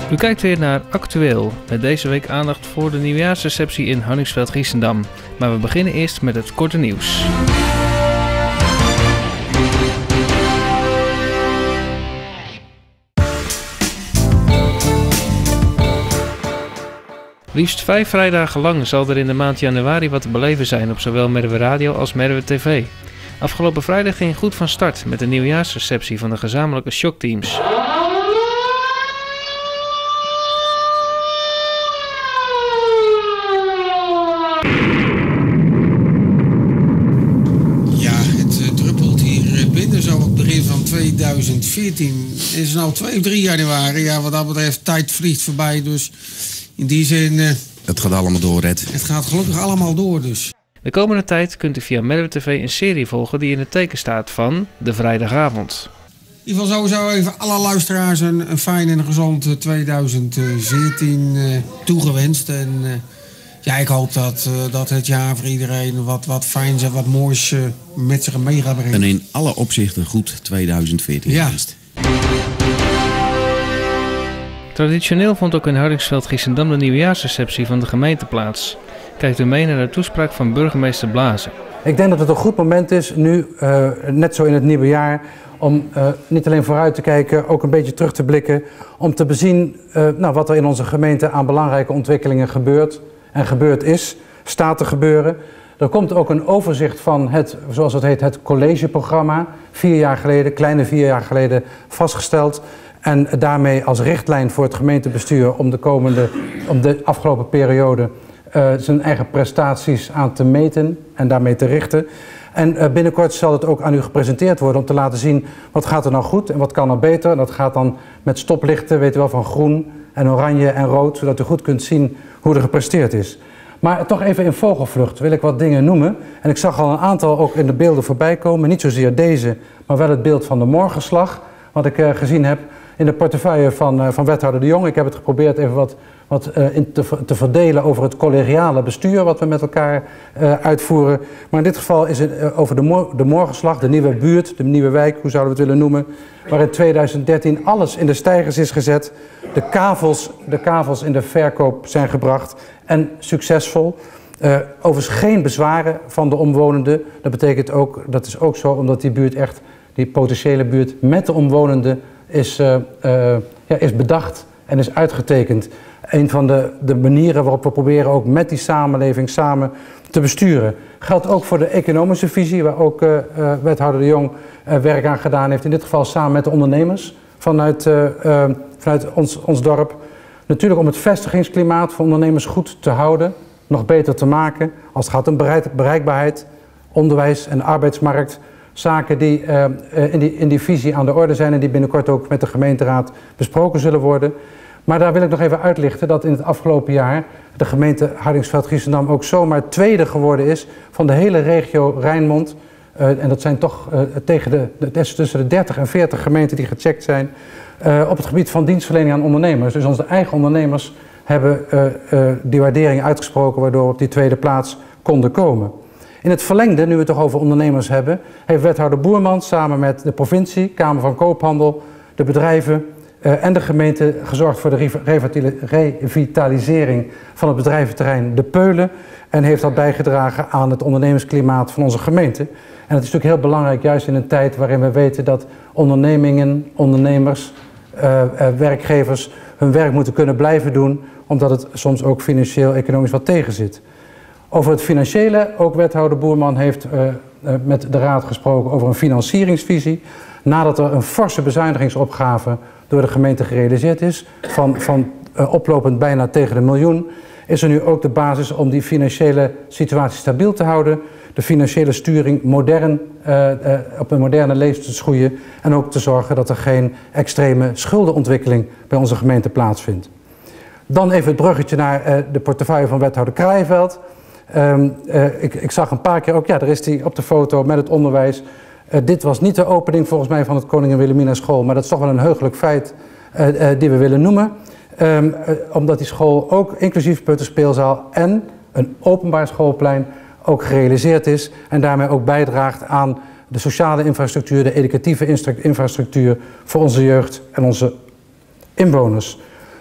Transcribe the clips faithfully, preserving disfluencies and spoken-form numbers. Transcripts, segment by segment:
U kijkt weer naar Actueel, met deze week aandacht voor de nieuwjaarsreceptie in Hardingsveld-Giessendam. Maar we beginnen eerst met het korte nieuws. Liefst vijf vrijdagen lang zal er in de maand januari wat te beleven zijn op zowel Merwe Radio als Merwe T V. Afgelopen vrijdag ging goed van start met de nieuwjaarsreceptie van de gezamenlijke shockteams. tweeduizend veertien is nou twee of drie januari. Ja, wat dat betreft, tijd vliegt voorbij. Dus in die zin... Uh, het gaat allemaal door, Red. Het gaat gelukkig allemaal door, dus. De komende tijd kunt u via Merwe T V een serie volgen die in het teken staat van de vrijdagavond. In ieder geval sowieso even alle luisteraars een, een fijn en gezond tweeduizend veertien uh, toegewenst. En uh, ja, ik hoop dat, uh, dat het jaar voor iedereen wat, wat fijns en wat moois uh, met zich mee gaat brengen. En in alle opzichten goed tweeduizend veertien ja. geweest. Traditioneel vond ook in Hardingsveld-Giessendam de nieuwjaarsreceptie van de gemeente plaats. Kijkt u mee naar de toespraak van burgemeester Blazen. Ik denk dat het een goed moment is, nu, uh, net zo in het nieuwe jaar, om uh, niet alleen vooruit te kijken, ook een beetje terug te blikken. Om te bezien uh, nou, wat er in onze gemeente aan belangrijke ontwikkelingen gebeurt en gebeurd is, staat te gebeuren. Er komt ook een overzicht van het, zoals het heet, het collegeprogramma. Vier jaar geleden, kleine vier jaar geleden vastgesteld. En daarmee als richtlijn voor het gemeentebestuur om de komende, om de afgelopen periode uh, zijn eigen prestaties aan te meten en daarmee te richten. En uh, binnenkort zal het ook aan u gepresenteerd worden om te laten zien wat gaat er nou goed en wat kan er beter. En dat gaat dan met stoplichten, weet u wel, van groen en oranje en rood, zodat u goed kunt zien hoe er gepresteerd is. Maar toch even in vogelvlucht wil ik wat dingen noemen. En ik zag al een aantal ook in de beelden voorbij komen. Niet zozeer deze, maar wel het beeld van de morgenslag. Wat ik uh, gezien heb in de portefeuille van, uh, van wethouder De Jong. Ik heb het geprobeerd even wat, wat uh, in te, te verdelen over het collegiale bestuur wat we met elkaar uh, uitvoeren. Maar in dit geval is het uh, over de, mor de morgenslag, de nieuwe buurt, de nieuwe wijk, hoe zouden we het willen noemen. Waar in tweeduizend dertien alles in de steigers is gezet. De kavels, de kavels in de verkoop zijn gebracht en succesvol. Uh, overigens geen bezwaren van de omwonenden. Dat betekent ook, dat is ook zo omdat die buurt echt, die potentiële buurt met de omwonenden is, uh, uh, ja, is bedacht en is uitgetekend. Een van de, de manieren waarop we proberen ook met die samenleving samen te besturen. Geldt ook voor de economische visie, waar ook uh, uh, wethouder De Jong uh, werk aan gedaan heeft. In dit geval samen met de ondernemers vanuit, uh, uh, vanuit ons, ons dorp. Natuurlijk om het vestigingsklimaat voor ondernemers goed te houden, nog beter te maken. Als het gaat om bereik, bereikbaarheid, onderwijs en arbeidsmarkt. Zaken die, uh, in die in die visie aan de orde zijn en die binnenkort ook met de gemeenteraad besproken zullen worden. Maar daar wil ik nog even uitlichten dat in het afgelopen jaar de gemeente Hardingsveld-Giessendam ook zomaar tweede geworden is van de hele regio Rijnmond. Uh, en dat zijn toch uh, tegen de, de, tussen de dertig en veertig gemeenten die gecheckt zijn. Uh, op het gebied van dienstverlening aan ondernemers. Dus onze eigen ondernemers hebben uh, uh, die waardering uitgesproken waardoor we op die tweede plaats konden komen. In het verlengde, nu we het toch over ondernemers hebben, heeft wethouder Boerman samen met de provincie, Kamer van Koophandel, de bedrijven uh, en de gemeente gezorgd voor de revitalisering van het bedrijventerrein De Peulen en heeft dat bijgedragen aan het ondernemersklimaat van onze gemeente. En het is natuurlijk heel belangrijk, juist in een tijd waarin we weten dat ondernemingen, ondernemers, uh, uh, werkgevers hun werk moeten kunnen blijven doen, omdat het soms ook financieel, economisch wat tegen zit. Over het financiële, ook wethouder Boerman heeft uh, uh, met de raad gesproken over een financieringsvisie. Nadat er een forse bezuinigingsopgave door de gemeente gerealiseerd is, van, van uh, oplopend bijna tegen de miljoen, is er nu ook de basis om die financiële situatie stabiel te houden. De financiële sturing modern, uh, uh, op een moderne lees te schoeien en ook te zorgen dat er geen extreme schuldenontwikkeling bij onze gemeente plaatsvindt. Dan even het bruggetje naar uh, de portefeuille van wethouder Kraaienveld. Um, uh, ik, ik zag een paar keer ook, ja, daar is hij op de foto met het onderwijs. Uh, dit was niet de opening volgens mij van het Koningin Wilhelmina school, maar dat is toch wel een heugelijk feit uh, uh, die we willen noemen. Um, uh, omdat die school ook inclusief peuterspeelzaal en een openbaar schoolplein ook gerealiseerd is en daarmee ook bijdraagt aan de sociale infrastructuur, de educatieve infrastructuur voor onze jeugd en onze inwoners.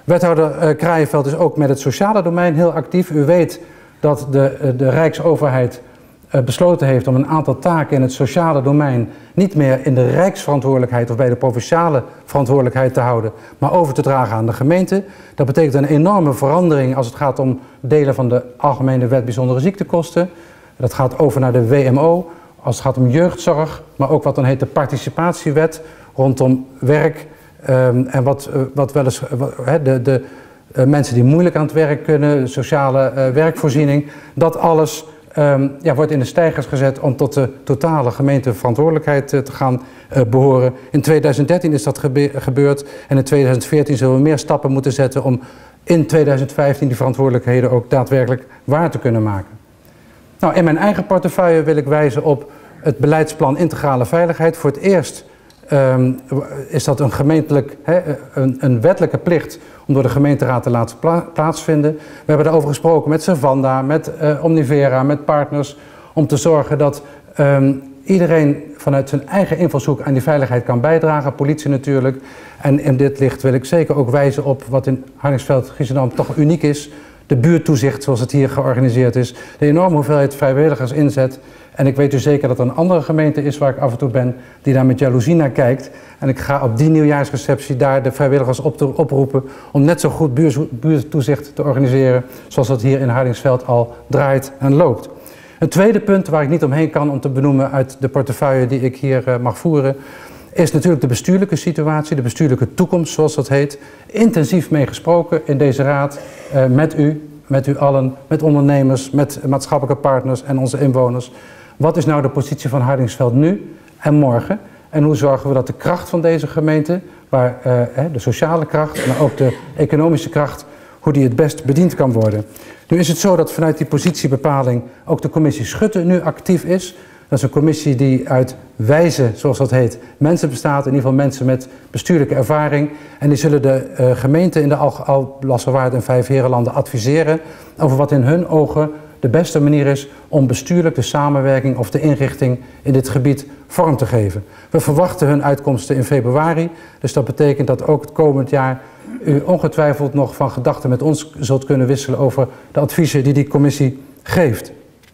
Wethouder uh, Kraaienveld is ook met het sociale domein heel actief. U weet dat de, uh, de Rijksoverheid uh, besloten heeft om een aantal taken in het sociale domein niet meer in de Rijksverantwoordelijkheid of bij de provinciale verantwoordelijkheid te houden, maar over te dragen aan de gemeente. Dat betekent een enorme verandering als het gaat om delen van de Algemene Wet Bijzondere Ziektekosten. Dat gaat over naar de W M O, als het gaat om jeugdzorg, maar ook wat dan heet de participatiewet rondom werk. Um, en wat, uh, wat wel eens uh, de, de uh, mensen die moeilijk aan het werk kunnen, sociale uh, werkvoorziening, dat alles um, ja, wordt in de stijgers gezet om tot de totale gemeenteverantwoordelijkheid uh, te gaan uh, behoren. In tweeduizend dertien is dat gebe gebeurd en in tweeduizend veertien zullen we meer stappen moeten zetten om in tweeduizend vijftien die verantwoordelijkheden ook daadwerkelijk waar te kunnen maken. Nou, in mijn eigen portefeuille wil ik wijzen op het beleidsplan Integrale Veiligheid. Voor het eerst Um, is dat een gemeentelijk, he, een, een wettelijke plicht om door de gemeenteraad te laten pla plaatsvinden. We hebben daarover gesproken met Savanda, met uh, Omnivera, met partners, om te zorgen dat um, iedereen vanuit zijn eigen invalshoek aan die veiligheid kan bijdragen, politie natuurlijk. En in dit licht wil ik zeker ook wijzen op wat in Hardingsveld-Giessendam toch uniek is. De buurttoezicht zoals het hier georganiseerd is. De enorme hoeveelheid vrijwilligers inzet. En ik weet u zeker dat er een andere gemeente is waar ik af en toe ben die daar met jaloezie naar kijkt. En ik ga op die nieuwjaarsreceptie daar de vrijwilligers op te, oproepen om net zo goed buurttoezicht te organiseren zoals dat hier in Hardingsveld al draait en loopt. Een tweede punt waar ik niet omheen kan om te benoemen uit de portefeuille die ik hier uh, mag voeren, is natuurlijk de bestuurlijke situatie, de bestuurlijke toekomst zoals dat heet. Intensief meegesproken in deze raad uh, met u, met u allen, met ondernemers, met maatschappelijke partners en onze inwoners. Wat is nou de positie van Hardingsveld nu en morgen? En hoe zorgen we dat de kracht van deze gemeente, waar, uh, de sociale kracht, maar ook de economische kracht, hoe die het best bediend kan worden? Nu is het zo dat vanuit die positiebepaling ook de commissie Schutte nu actief is. Dat is een commissie die uit wijze, zoals dat heet, mensen bestaat. In ieder geval mensen met bestuurlijke ervaring. En die zullen de uh, gemeenten in de Alblasserwaard en Vijfheerenlanden adviseren over wat in hun ogen de beste manier is om bestuurlijk de samenwerking of de inrichting in dit gebied vorm te geven. We verwachten hun uitkomsten in februari. Dus dat betekent dat ook het komend jaar u ongetwijfeld nog van gedachten met ons zult kunnen wisselen over de adviezen die die commissie geeft.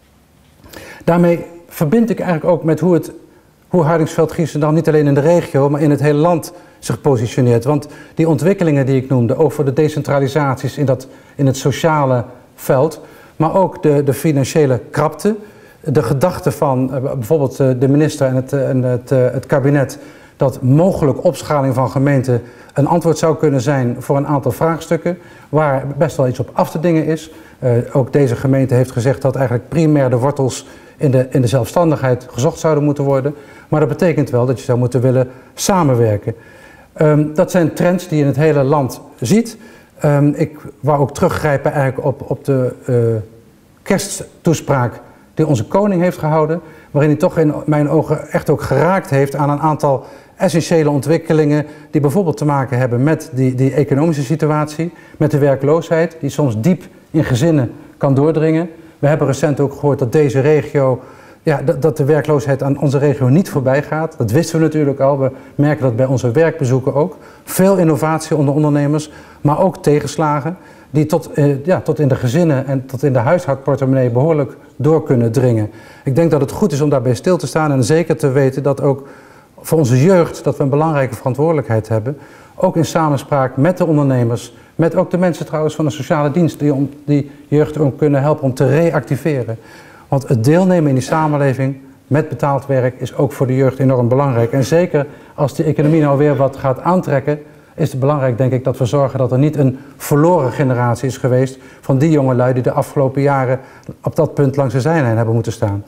Daarmee verbind ik eigenlijk ook met hoe, het, hoe Hardingsveld-Giessendam niet alleen in de regio, maar in het hele land zich positioneert. Want die ontwikkelingen die ik noemde, over de decentralisaties in, dat, in het sociale veld, maar ook de, de financiële krapte, de gedachte van uh, bijvoorbeeld uh, de minister en het, uh, en het, uh, het kabinet, dat mogelijk opschaling van gemeenten een antwoord zou kunnen zijn voor een aantal vraagstukken, waar best wel iets op af te dingen is. Uh, ook deze gemeente heeft gezegd dat eigenlijk primair de wortels in de, in de zelfstandigheid gezocht zouden moeten worden. Maar dat betekent wel dat je zou moeten willen samenwerken. Um, dat zijn trends die je in het hele land ziet. Um, ik wou ook teruggrijpen eigenlijk op, op de uh, kersttoespraak die onze koning heeft gehouden, waarin hij toch in mijn ogen echt ook geraakt heeft aan een aantal essentiële ontwikkelingen die bijvoorbeeld te maken hebben met die, die economische situatie, met de werkloosheid, die soms diep in gezinnen kan doordringen. We hebben recent ook gehoord dat deze regio, ja, dat, dat de werkloosheid aan onze regio niet voorbij gaat. Dat wisten we natuurlijk al, we merken dat bij onze werkbezoeken ook. Veel innovatie onder ondernemers, maar ook tegenslagen die tot, eh, ja, tot in de gezinnen en tot in de huishoudportemonnee behoorlijk door kunnen dringen. Ik denk dat het goed is om daarbij stil te staan en zeker te weten dat ook voor onze jeugd dat we een belangrijke verantwoordelijkheid hebben. Ook in samenspraak met de ondernemers, met ook de mensen trouwens van de sociale dienst die om die jeugd ook kunnen helpen om te reactiveren. Want het deelnemen in die samenleving met betaald werk is ook voor de jeugd enorm belangrijk. En zeker als die economie nou weer wat gaat aantrekken, is het belangrijk denk ik dat we zorgen dat er niet een verloren generatie is geweest van die jongelui die de afgelopen jaren op dat punt langs de zijlijn hebben moeten staan.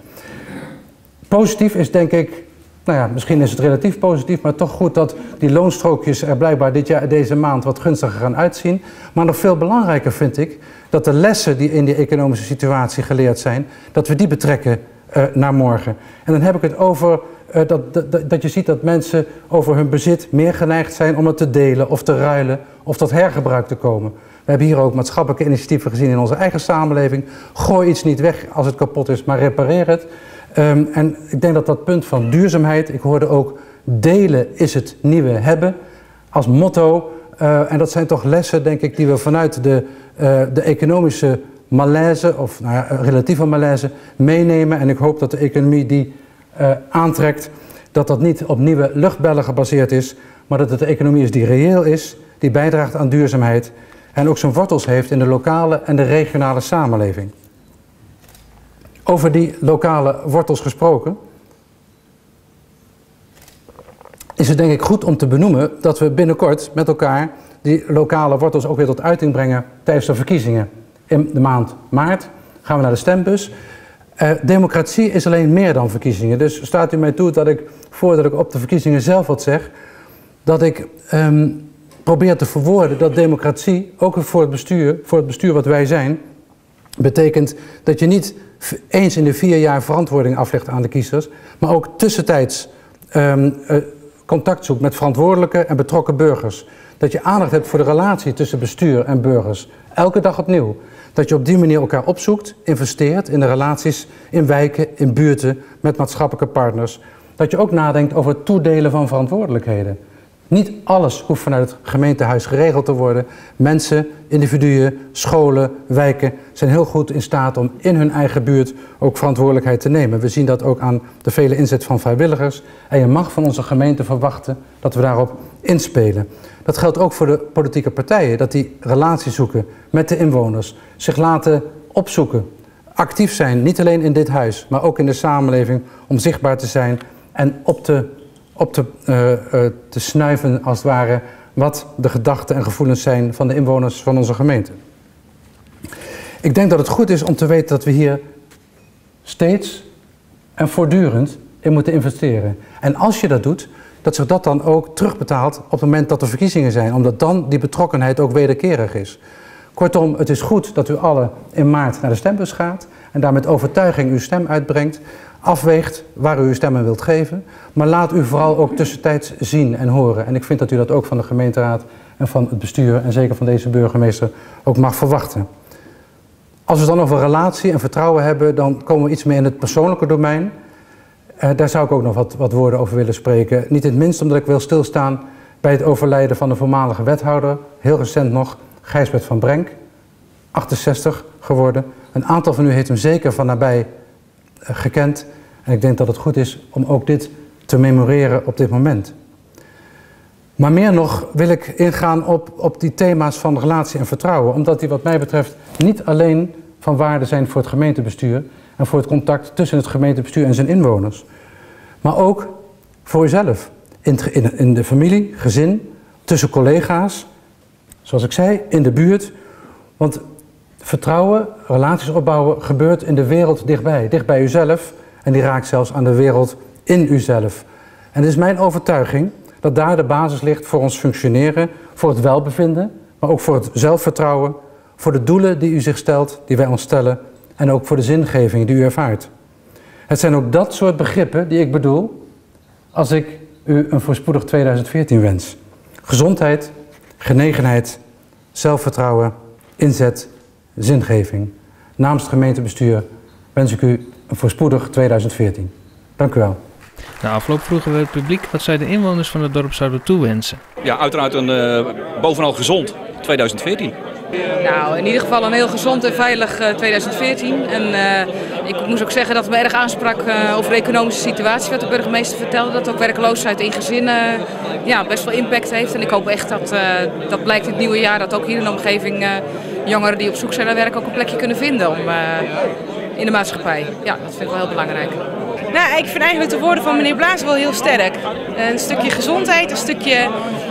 Positief is denk ik, nou ja, misschien is het relatief positief, maar toch goed dat die loonstrookjes er blijkbaar dit jaar, deze maand wat gunstiger gaan uitzien. Maar nog veel belangrijker vind ik dat de lessen die in die economische situatie geleerd zijn, dat we die betrekken uh, naar morgen. En dan heb ik het over uh, dat, dat, dat je ziet dat mensen over hun bezit meer geneigd zijn om het te delen of te ruilen of tot hergebruik te komen. We hebben hier ook maatschappelijke initiatieven gezien in onze eigen samenleving. Gooi iets niet weg als het kapot is, maar repareer het. Um, en ik denk dat dat punt van duurzaamheid, ik hoorde ook delen is het nieuwe hebben, als motto Uh, en dat zijn toch lessen, denk ik, die we vanuit de, uh, de economische malaise, of nou ja, relatieve malaise, meenemen. En ik hoop dat de economie die uh, aantrekt, dat dat niet op nieuwe luchtbellen gebaseerd is, maar dat het de economie is die reëel is, die bijdraagt aan duurzaamheid en ook zijn wortels heeft in de lokale en de regionale samenleving. Over die lokale wortels gesproken, is het denk ik goed om te benoemen dat we binnenkort met elkaar die lokale wortels ook weer tot uiting brengen tijdens de verkiezingen. In de maand maart gaan we naar de stembus. Uh, democratie is alleen meer dan verkiezingen. Dus staat u mij toe dat ik, voordat ik op de verkiezingen zelf wat zeg, dat ik um, probeer te verwoorden dat democratie, ook voor het bestuur, voor het bestuur wat wij zijn, betekent dat je niet eens in de vier jaar verantwoording aflegt aan de kiezers, maar ook tussentijds um, uh, contact zoekt met verantwoordelijke en betrokken burgers. Dat je aandacht hebt voor de relatie tussen bestuur en burgers. Elke dag opnieuw. Dat je op die manier elkaar opzoekt, investeert in de relaties in wijken, in buurten, met maatschappelijke partners. Dat je ook nadenkt over het toedelen van verantwoordelijkheden. Niet alles hoeft vanuit het gemeentehuis geregeld te worden. Mensen, individuen, scholen, wijken zijn heel goed in staat om in hun eigen buurt ook verantwoordelijkheid te nemen. We zien dat ook aan de vele inzet van vrijwilligers. En je mag van onze gemeente verwachten dat we daarop inspelen. Dat geldt ook voor de politieke partijen, dat die relatie zoeken met de inwoners, zich laten opzoeken, actief zijn, niet alleen in dit huis, maar ook in de samenleving, om zichtbaar te zijn en op te, op te, uh, uh, te snuiven, als het ware, wat de gedachten en gevoelens zijn van de inwoners van onze gemeente. Ik denk dat het goed is om te weten dat we hier steeds en voortdurend in moeten investeren. En als je dat doet, dat zich dat dan ook terugbetaalt op het moment dat er verkiezingen zijn. Omdat dan die betrokkenheid ook wederkerig is. Kortom, het is goed dat u allen in maart naar de stembus gaat. En daar met overtuiging uw stem uitbrengt. Afweegt waar u uw stem aan wilt geven. Maar laat u vooral ook tussentijds zien en horen. En ik vind dat u dat ook van de gemeenteraad en van het bestuur. En zeker van deze burgemeester ook mag verwachten. Als we het dan over relatie en vertrouwen hebben, dan komen we iets meer in het persoonlijke domein. Uh, daar zou ik ook nog wat, wat woorden over willen spreken. Niet in het minst omdat ik wil stilstaan bij het overlijden van de voormalige wethouder. Heel recent nog, Gijsbert van Brenk, achtenzestig geworden. Een aantal van u heeft hem zeker van nabij uh, gekend. En ik denk dat het goed is om ook dit te memoreren op dit moment. Maar meer nog wil ik ingaan op, op die thema's van relatie en vertrouwen. Omdat die wat mij betreft niet alleen van waarde zijn voor het gemeentebestuur en voor het contact tussen het gemeentebestuur en zijn inwoners. Maar ook voor uzelf. In, in, in de familie, gezin, tussen collega's. Zoals ik zei, in de buurt. Want vertrouwen, relaties opbouwen, gebeurt in de wereld dichtbij. Dicht bij uzelf. En die raakt zelfs aan de wereld in uzelf. En het is mijn overtuiging dat daar de basis ligt voor ons functioneren. Voor het welbevinden, maar ook voor het zelfvertrouwen. Voor de doelen die u zich stelt, die wij ons stellen. En ook voor de zingeving die u ervaart. Het zijn ook dat soort begrippen die ik bedoel als ik u een voorspoedig tweeduizend veertien wens. Gezondheid, genegenheid, zelfvertrouwen, inzet, zingeving. Namens het gemeentebestuur wens ik u een voorspoedig tweeduizend veertien. Dank u wel. Na afloop vroegen we het publiek wat zij de inwoners van het dorp zouden toewensen. Ja, uiteraard een uh, bovenal gezond tweeduizend veertien. Nou, in ieder geval een heel gezond en veilig uh, tweeduizend veertien. En uh, ik moest ook zeggen dat het me erg aansprak uh, over de economische situatie. Wat de burgemeester vertelde, dat ook werkloosheid in gezinnen uh, ja, best wel impact heeft. En ik hoop echt dat, uh, dat blijkt in het nieuwe jaar dat ook hier in de omgeving uh, jongeren die op zoek zijn naar werk ook een plekje kunnen vinden om, uh, in de maatschappij. Ja, dat vind ik wel heel belangrijk. Nou, ik vind eigenlijk de woorden van meneer Blaas wel heel sterk. Een stukje gezondheid, een stukje ja,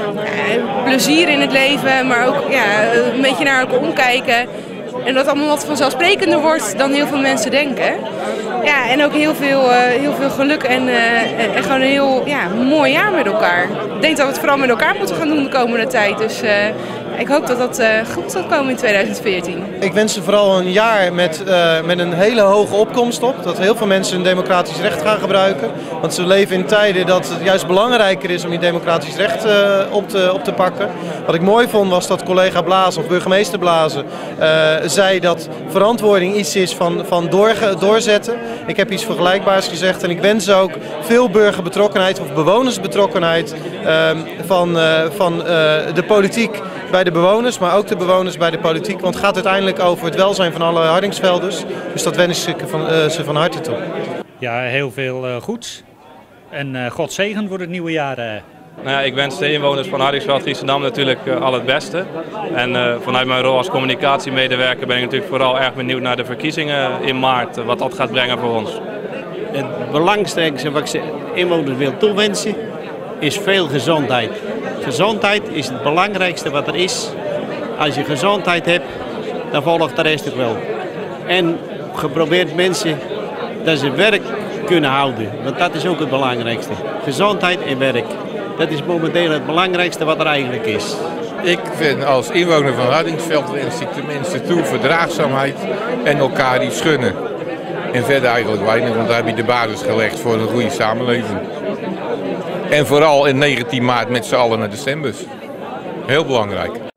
plezier in het leven, maar ook ja, een beetje naar elkaar omkijken. En dat allemaal wat vanzelfsprekender wordt dan heel veel mensen denken. Ja, en ook heel veel, uh, heel veel geluk en, uh, en gewoon een heel ja, mooi jaar met elkaar. Ik denk dat we het vooral met elkaar moeten gaan doen de komende tijd. Dus uh, ik hoop dat dat uh, goed zal komen in tweeduizend veertien. Ik wens ze vooral een jaar met, uh, met een hele hoge opkomst op. Dat heel veel mensen hun democratisch recht gaan gebruiken. Want ze leven in tijden dat het juist belangrijker is om die democratisch recht uh, op, te, op te pakken. Wat ik mooi vond was dat collega Blazen of burgemeester Blazen uh, zei dat verantwoording iets is van, van doorge, doorzetten. Ik heb iets vergelijkbaars gezegd en ik wens ook veel burgerbetrokkenheid of bewonersbetrokkenheid uh, van, uh, van uh, de politiek bij de bewoners, maar ook de bewoners bij de politiek. Want het gaat uiteindelijk over het welzijn van alle Hardingsvelders. Dus dat wens ik van, uh, ze van harte toe. Ja, heel veel uh, goeds. En uh, God zegen voor het nieuwe jaar. Uh. Nou ja, ik wens de inwoners van Hardingsveld-Giessendam natuurlijk uh, al het beste. En uh, vanuit mijn rol als communicatiemedewerker ben ik natuurlijk vooral erg benieuwd naar de verkiezingen in maart. Uh, wat dat gaat brengen voor ons. Het belangrijkste wat ik de inwoners wil toewensen is veel gezondheid. Gezondheid is het belangrijkste wat er is. Als je gezondheid hebt, dan volgt de rest ook wel. En geprobeerd mensen dat ze werk kunnen houden. Want dat is ook het belangrijkste. Gezondheid en werk. Dat is momenteel het belangrijkste wat er eigenlijk is. Ik vind als inwoner van Hardingsveld wens ik de mensen toe verdraagzaamheid en elkaar iets gunnen. En verder eigenlijk weinig, want daar heb je de basis gelegd voor een goede samenleving. En vooral in negentien maart met z'n allen naar de stembus. Heel belangrijk.